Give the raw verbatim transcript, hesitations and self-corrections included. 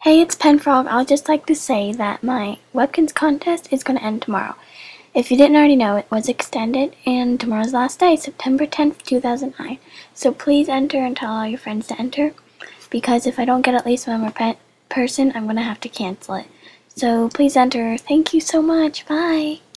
Hey, it's Penfrog. I would just like to say that my Webkinz Contest is going to end tomorrow. If you didn't already know, it was extended, and tomorrow's the last day, September tenth, two thousand nine. So please enter and tell all your friends to enter, because if I don't get at least one more pe person, I'm going to have to cancel it. So please enter. Thank you so much. Bye.